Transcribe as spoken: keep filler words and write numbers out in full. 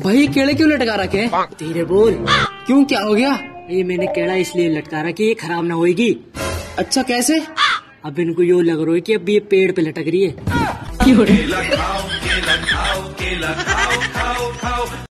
भाई केले क्यों लटका रखे? धीरे बोल। क्यों, क्या हो गया? ये मैंने केला इसलिए लटका रहा कि ये खराब ना होएगी। अच्छा कैसे? अब इनको यो लग रहा है कि अब ये पेड़ पे लटक रही है। क्यों?